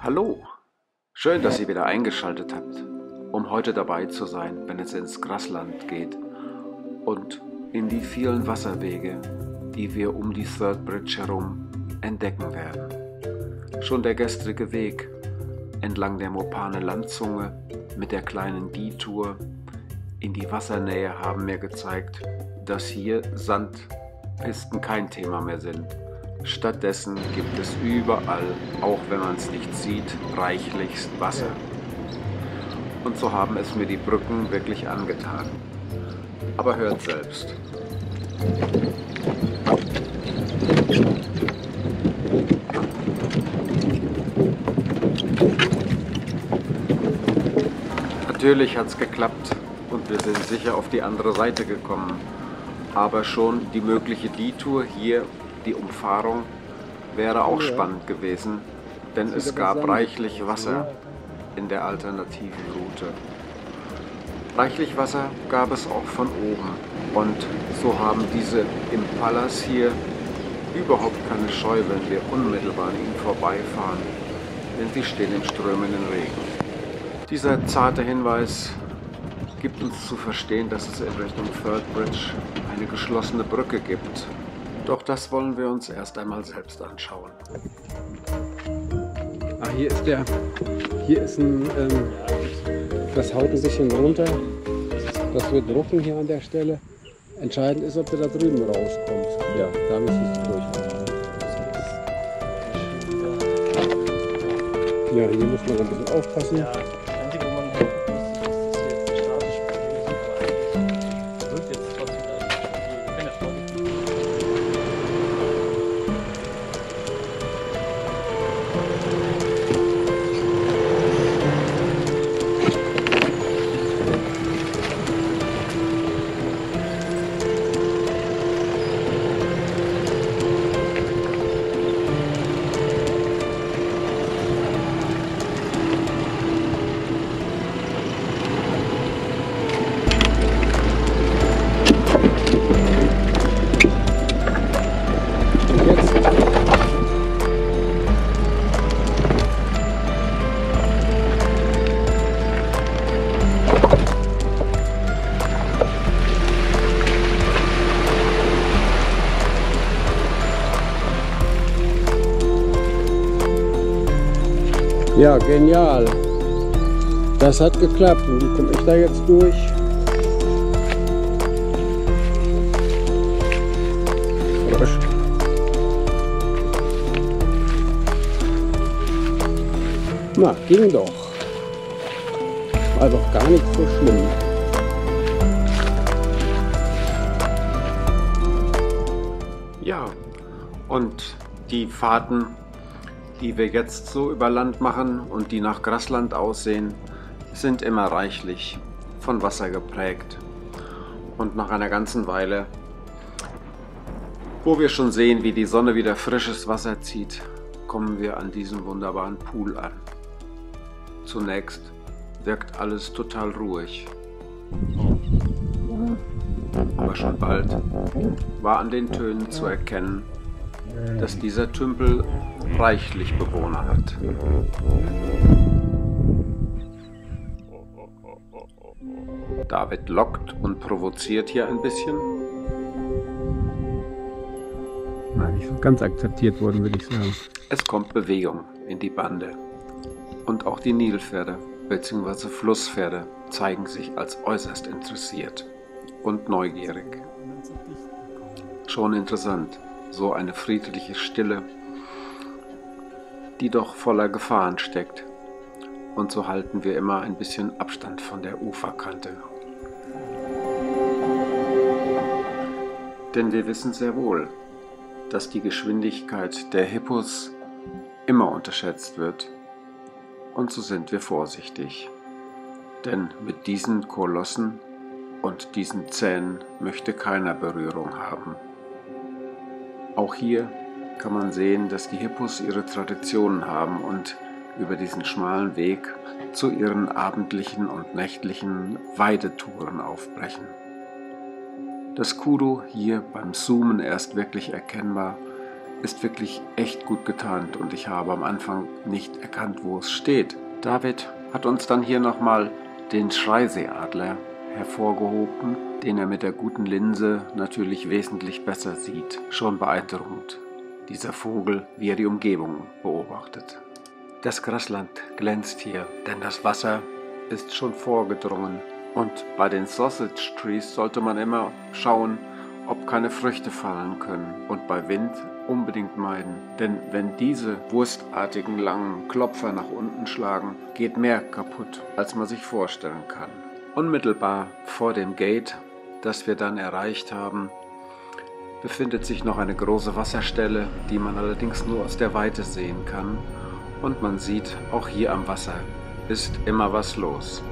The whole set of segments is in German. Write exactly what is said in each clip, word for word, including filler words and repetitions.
Hallo, schön, dass ihr wieder eingeschaltet habt, um heute dabei zu sein, wenn es ins Grasland geht und in die vielen Wasserwege, die wir um die Third Bridge herum entdecken werden. Schon der gestrige Weg entlang der Mopane Landzunge mit der kleinen Detour in die Wassernähe haben mir gezeigt, dass hier Sandpisten kein Thema mehr sind. Stattdessen gibt es überall, auch wenn man es nicht sieht, reichlichst Wasser. Und so haben es mir die Brücken wirklich angetan. Aber hört selbst. Natürlich hat es geklappt und wir sind sicher auf die andere Seite gekommen. Aber schon die mögliche Detour hier, die Umfahrung, wäre auch spannend gewesen, denn es gab reichlich Wasser in der alternativen Route. Reichlich Wasser gab es auch von oben und so haben diese Impalas hier überhaupt keine Scheu, wenn wir unmittelbar an ihnen vorbeifahren, denn sie stehen im strömenden Regen. Dieser zarte Hinweis gibt uns zu verstehen, dass es in Richtung Third Bridge eine geschlossene Brücke gibt. Doch das wollen wir uns erst einmal selbst anschauen. Ah, hier ist der, hier ist ein, ähm, das haut ein bisschen runter. Das wird drucken hier an der Stelle. Entscheidend ist, ob du da drüben rauskommst. Ja, da müsstest du durch. Ja, hier muss man ein bisschen aufpassen. Ja, genial. Das hat geklappt. Und wie komme ich da jetzt durch? Na, ging doch. War doch gar nicht so schlimm. Ja, und die Fahrten, die wir jetzt so über Land machen und die nach Grasland aussehen, sind immer reichlich von Wasser geprägt. Und nach einer ganzen Weile, wo wir schon sehen, wie die Sonne wieder frisches Wasser zieht, kommen wir an diesen wunderbaren Pool an. Zunächst wirkt alles total ruhig. Aber schon bald war an den Tönen zu erkennen, dass dieser Tümpel reichlich Bewohner hat. David lockt und provoziert hier ein bisschen. Nein, nicht so ganz akzeptiert worden, würde ich sagen. Es kommt Bewegung in die Bande. Und auch die Nilpferde bzw. Flusspferde zeigen sich als äußerst interessiert und neugierig. Schon interessant. So eine friedliche Stille, die doch voller Gefahren steckt. Und so halten wir immer ein bisschen Abstand von der Uferkante. Denn wir wissen sehr wohl, dass die Geschwindigkeit der Hippos immer unterschätzt wird. Und so sind wir vorsichtig. Denn mit diesen Kolossen und diesen Zähnen möchte keiner Berührung haben. Auch hier kann man sehen, dass die Hippos ihre Traditionen haben und über diesen schmalen Weg zu ihren abendlichen und nächtlichen Weidetouren aufbrechen. Das Kudu hier beim Zoomen erst wirklich erkennbar, ist wirklich echt gut getarnt und ich habe am Anfang nicht erkannt, wo es steht. David hat uns dann hier nochmal den Schreiseeadler hervorgehoben, den er mit der guten Linse natürlich wesentlich besser sieht. Schon beeindruckend, dieser Vogel, wie er die Umgebung beobachtet. Das Grasland glänzt hier, denn das Wasser ist schon vorgedrungen. Und bei den Sausage Trees sollte man immer schauen, ob keine Früchte fallen können. Und bei Wind unbedingt meiden. Denn wenn diese wurstartigen langen Klopfer nach unten schlagen, geht mehr kaputt, als man sich vorstellen kann. Unmittelbar vor dem Gate, das wir dann erreicht haben, befindet sich noch eine große Wasserstelle, die man allerdings nur aus der Weite sehen kann. Und man sieht, auch hier am Wasser ist immer was los.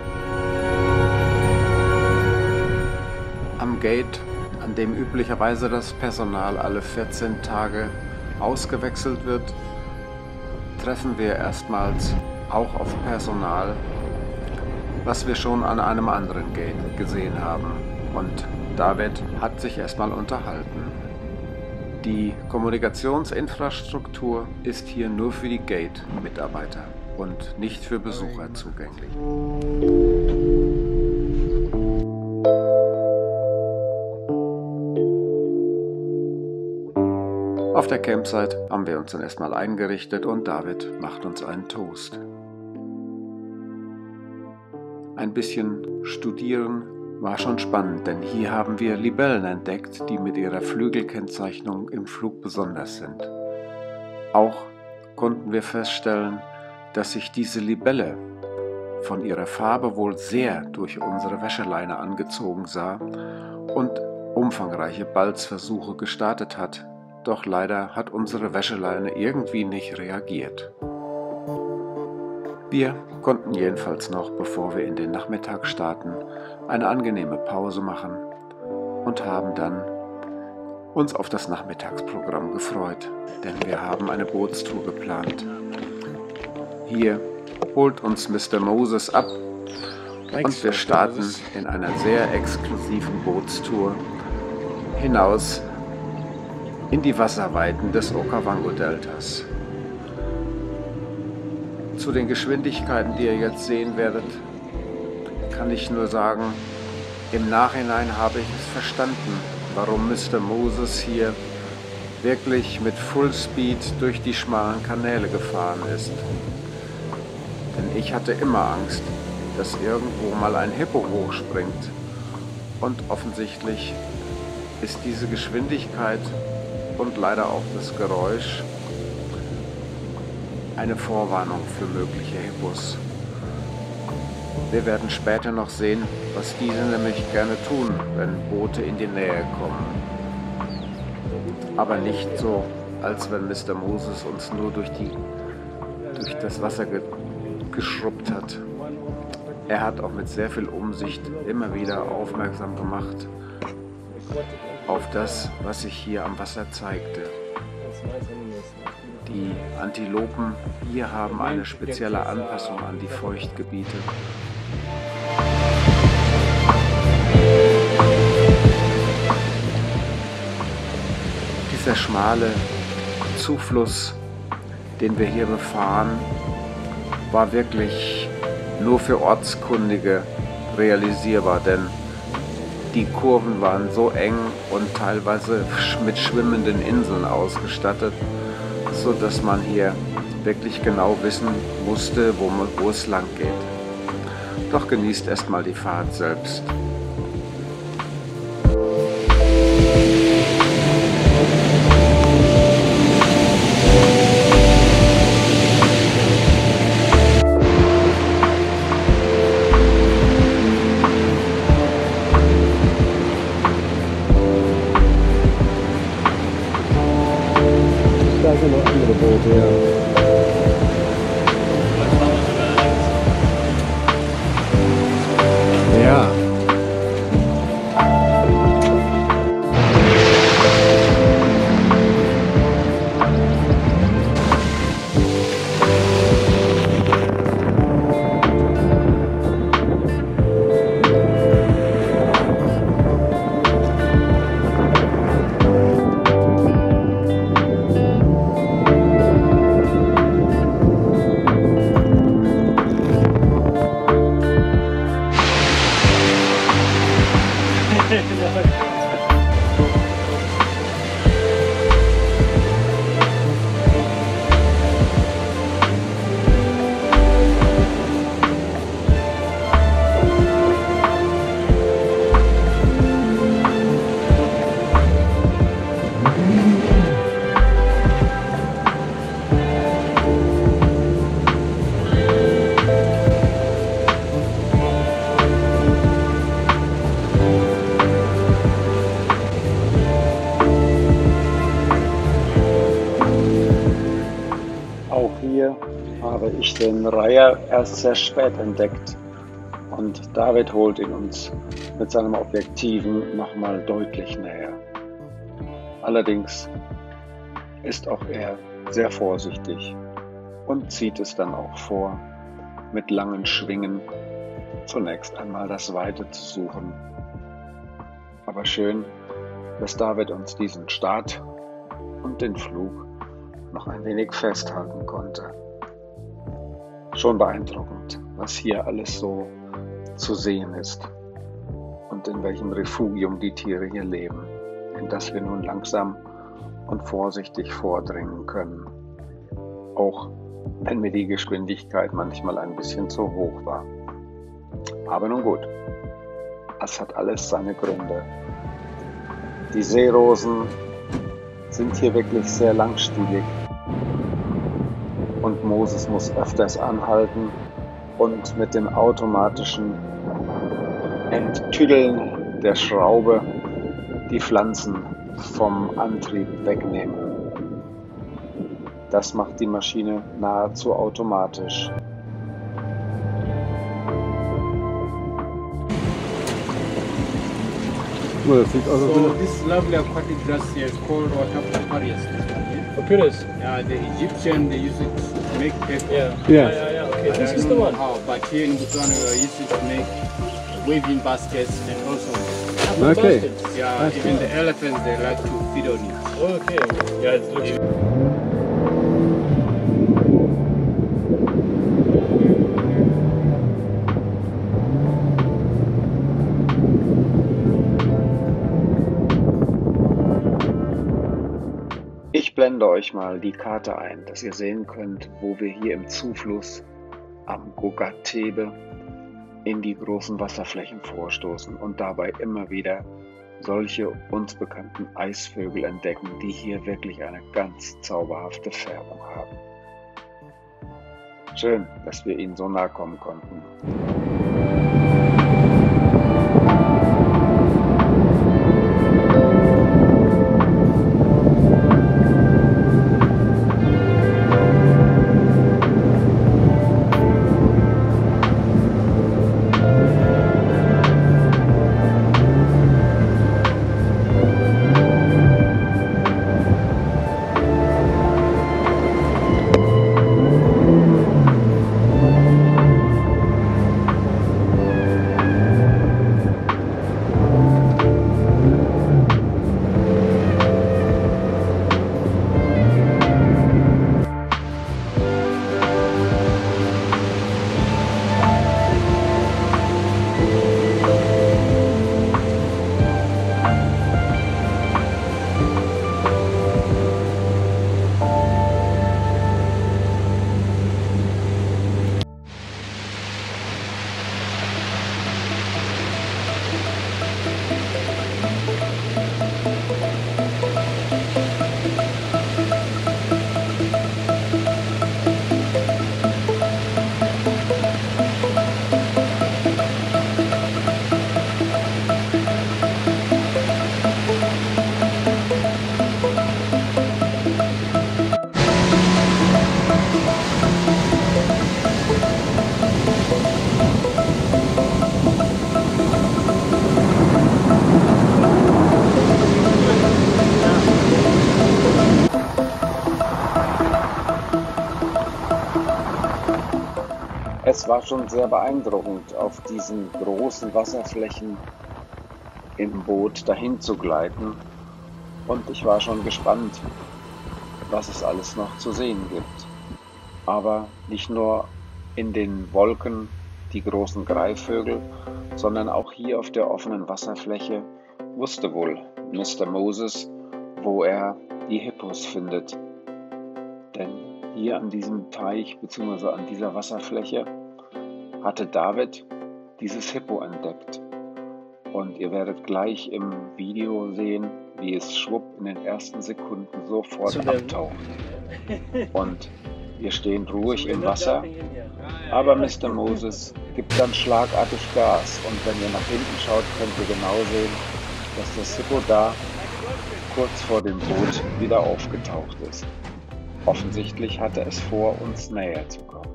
Am Gate, an dem üblicherweise das Personal alle vierzehn Tage ausgewechselt wird, treffen wir erstmals auch auf Personal, was wir schon an einem anderen Gate gesehen haben. Und David hat sich erstmal unterhalten. Die Kommunikationsinfrastruktur ist hier nur für die Gate-Mitarbeiter und nicht für Besucher zugänglich. Auf der Campsite haben wir uns dann erstmal eingerichtet und David macht uns einen Toast. Ein bisschen studieren war schon spannend, denn hier haben wir Libellen entdeckt, die mit ihrer Flügelkennzeichnung im Flug besonders sind. Auch konnten wir feststellen, dass sich diese Libelle von ihrer Farbe wohl sehr durch unsere Wäscheleine angezogen sah und umfangreiche Balzversuche gestartet hat, doch leider hat unsere Wäscheleine irgendwie nicht reagiert. Wir konnten jedenfalls noch, bevor wir in den Nachmittag starten, eine angenehme Pause machen und haben dann uns auf das Nachmittagsprogramm gefreut, denn wir haben eine Bootstour geplant. Hier holt uns Mister Moses ab und wir starten in einer sehr exklusiven Bootstour hinaus in die Wasserweiten des Okavango-Deltas. Zu den Geschwindigkeiten, die ihr jetzt sehen werdet, kann ich nur sagen, im Nachhinein habe ich es verstanden, warum Mister Moses hier wirklich mit Fullspeed durch die schmalen Kanäle gefahren ist. Denn ich hatte immer Angst, dass irgendwo mal ein Hippo hochspringt. Und offensichtlich ist diese Geschwindigkeit und leider auch das Geräusch eine Vorwarnung für mögliche Hippos. Wir werden später noch sehen, was diese nämlich gerne tun, wenn Boote in die Nähe kommen. Aber nicht so, als wenn Mister Moses uns nur durch, die, durch das Wasser ge geschrubbt hat. Er hat auch mit sehr viel Umsicht immer wieder aufmerksam gemacht auf das, was sich hier am Wasser zeigte. Die Antilopen hier haben eine spezielle Anpassung an die Feuchtgebiete. Dieser schmale Zufluss, den wir hier befahren, war wirklich nur für Ortskundige realisierbar, denn die Kurven waren so eng und teilweise mit schwimmenden Inseln ausgestattet, so dass man hier wirklich genau wissen musste, wo, man, wo es lang geht. Doch genießt erstmal die Fahrt selbst. Da sind noch andere Boote, ja. Ja. Stelle habe ich den Reiher erst sehr spät entdeckt und David holt ihn uns mit seinem Objektiven nochmal deutlich näher. Allerdings ist auch er sehr vorsichtig und zieht es dann auch vor, mit langen Schwingen zunächst einmal das Weite zu suchen. Aber schön, dass David uns diesen Start und den Flug noch ein wenig festhalten konnte. Schon beeindruckend, was hier alles so zu sehen ist und in welchem Refugium die Tiere hier leben, in das wir nun langsam und vorsichtig vordringen können, auch wenn mir die Geschwindigkeit manchmal ein bisschen zu hoch war. Aber nun gut, es hat alles seine Gründe. Die Seerosen sind hier wirklich sehr langstielig und Moses muss öfters anhalten und mit dem automatischen Enttüdeln der Schraube die Pflanzen vom Antrieb wegnehmen. Das macht die Maschine nahezu automatisch. Well, das sieht aus, als So wenn this lovely aquatic grass here is called what papyrus. Papyrus? Yeah, the Egyptian they use it to make paper. Yeah. Yeah. yeah, yeah. Okay, I this don't is the know one. how, but here in Botswana we use it to make weaving baskets and also Apple Okay. baskets. yeah, That's even cool. the elephants they like to feed on it. Okay. Yeah, it looks. Ich blende euch mal die Karte ein, dass ihr sehen könnt, wo wir hier im Zufluss am Gogatebe in die großen Wasserflächen vorstoßen und dabei immer wieder solche uns bekannten Eisvögel entdecken, die hier wirklich eine ganz zauberhafte Färbung haben. Schön, dass wir ihnen so nahe kommen konnten. Es war schon sehr beeindruckend, auf diesen großen Wasserflächen im Boot dahin zu gleiten und ich war schon gespannt, was es alles noch zu sehen gibt. Aber nicht nur in den Wolken die großen Greifvögel, sondern auch hier auf der offenen Wasserfläche wusste wohl Mister Moses, wo er die Hippos findet. Denn hier an diesem Teich bzw. an dieser Wasserfläche hatte David dieses Hippo entdeckt. Und ihr werdet gleich im Video sehen, wie es schwupp in den ersten Sekunden sofort abtaucht. Und wir stehen ruhig im Wasser, aber Mister Moses gibt dann schlagartig Gas. Und wenn ihr nach hinten schaut, könnt ihr genau sehen, dass das Hippo da kurz vor dem Boot wieder aufgetaucht ist. Offensichtlich hatte es vor, uns näher zu kommen.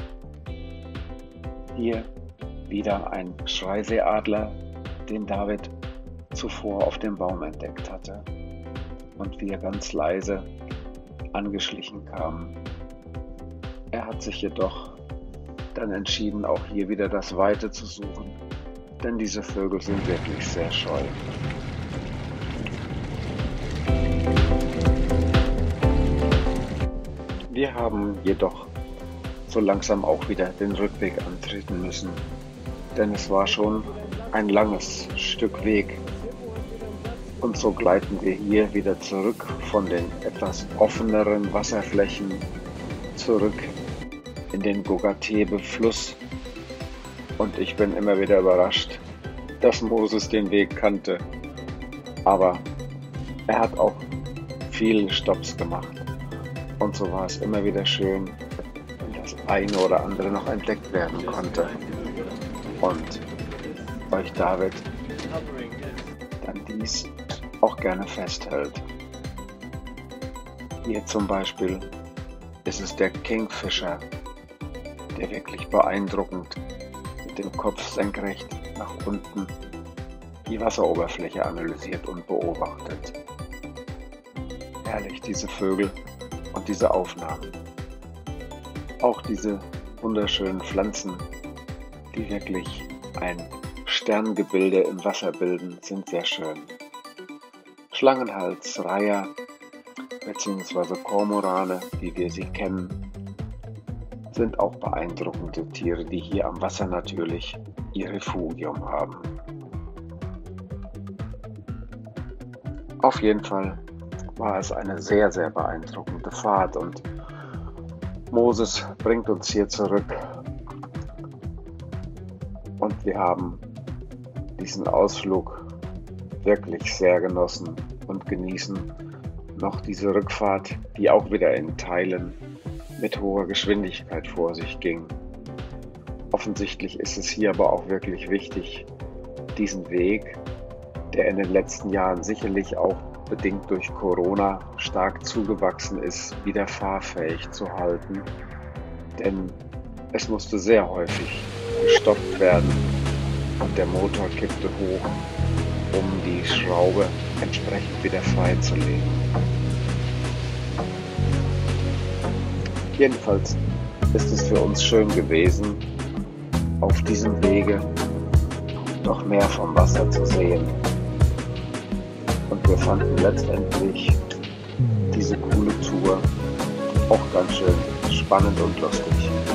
Hier wieder ein Schreiseeadler, den David zuvor auf dem Baum entdeckt hatte und wir ganz leise angeschlichen kamen. Er hat sich jedoch dann entschieden, auch hier wieder das Weite zu suchen, denn diese Vögel sind wirklich sehr scheu. Wir haben jedoch so langsam auch wieder den Rückweg antreten müssen, denn es war schon ein langes Stück Weg. Und so gleiten wir hier wieder zurück von den etwas offeneren Wasserflächen zurück in den Gogatebe-Fluss. Und ich bin immer wieder überrascht, dass Moses den Weg kannte. Aber er hat auch viele Stopps gemacht. Und so war es immer wieder schön, wenn das eine oder andere noch entdeckt werden konnte. Und euch David dann dies auch gerne festhält. Hier zum Beispiel ist es der Kingfisher, der wirklich beeindruckend mit dem Kopf senkrecht nach unten die Wasseroberfläche analysiert und beobachtet. Herrlich, diese Vögel und diese Aufnahmen. Auch diese wunderschönen Pflanzen, die wirklich ein Sterngebilde im Wasser bilden, sind sehr schön. Schlangenhals, Reiher bzw. Kormorane, wie wir sie kennen, sind auch beeindruckende Tiere, die hier am Wasser natürlich ihr Refugium haben. Auf jeden Fall war es eine sehr, sehr beeindruckende Fahrt und Moses bringt uns hier zurück und wir haben diesen Ausflug wirklich sehr genossen und genießen noch diese Rückfahrt, die auch wieder in Teilen mit hoher Geschwindigkeit vor sich ging. Offensichtlich ist es hier aber auch wirklich wichtig, diesen Weg, der in den letzten Jahren sicherlich auch bedingt durch Corona stark zugewachsen ist, wieder fahrfähig zu halten. Denn es musste sehr häufig gestoppt werden und der Motor kippte hoch, um die Schraube entsprechend wieder freizulegen. Jedenfalls ist es für uns schön gewesen, auf diesem Wege noch mehr vom Wasser zu sehen. Und wir fanden letztendlich diese coole Tour auch ganz schön spannend und lustig.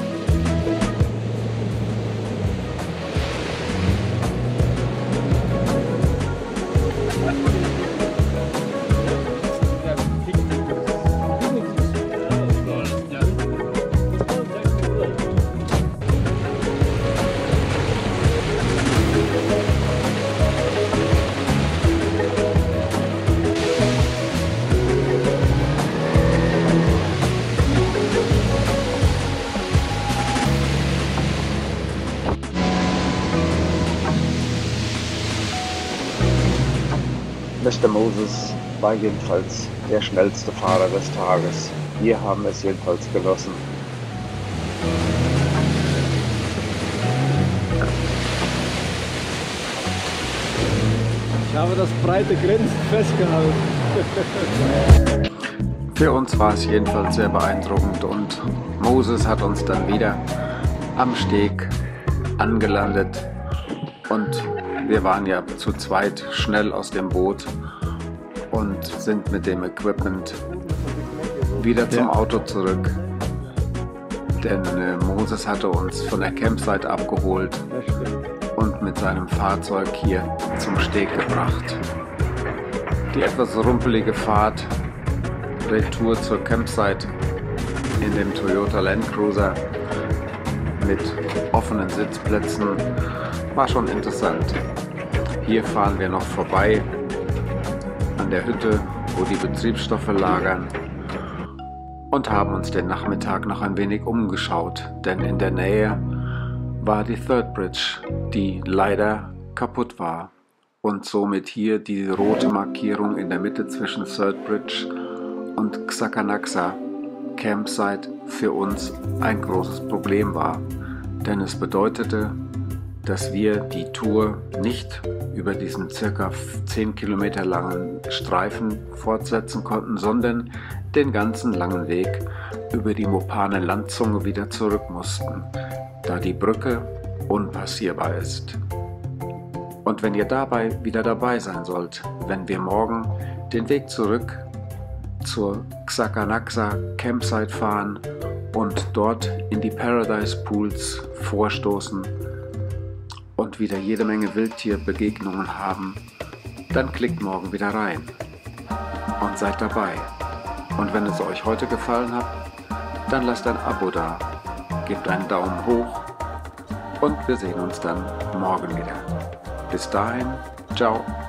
Mister Moses war jedenfalls der schnellste Fahrer des Tages. Wir haben es jedenfalls genossen. Ich habe das breite Grinsen festgehalten. Für uns war es jedenfalls sehr beeindruckend und Moses hat uns dann wieder am Steg angelandet und wir waren ja zu zweit schnell aus dem Boot und sind mit dem Equipment wieder zum Ja. Auto zurück. Denn äh, Moses hatte uns von der Campsite abgeholt Das stimmt. und mit seinem Fahrzeug hier zum Steg gebracht. Die etwas rumpelige Fahrt retour zur Campsite in dem Toyota Land Cruiser mit offenen Sitzplätzen war schon interessant. Hier fahren wir noch vorbei an der Hütte, wo die Betriebsstoffe lagern und haben uns den Nachmittag noch ein wenig umgeschaut, denn in der Nähe war die Third Bridge, die leider kaputt war und somit hier die rote Markierung in der Mitte zwischen Third Bridge und Xakanaxa Campsite für uns ein großes Problem war, denn es bedeutete, dass wir die Tour nicht über diesen circa zehn Kilometer langen Streifen fortsetzen konnten, sondern den ganzen langen Weg über die Mopane Landzunge wieder zurück mussten, da die Brücke unpassierbar ist. Und wenn ihr dabei wieder dabei sein sollt, wenn wir morgen den Weg zurück zur Xakanaxa Campsite fahren und dort in die Paradise Pools vorstoßen und wieder jede Menge Wildtierbegegnungen haben, dann klickt morgen wieder rein und seid dabei. Und wenn es euch heute gefallen hat, dann lasst ein Abo da, gebt einen Daumen hoch und wir sehen uns dann morgen wieder. Bis dahin, ciao.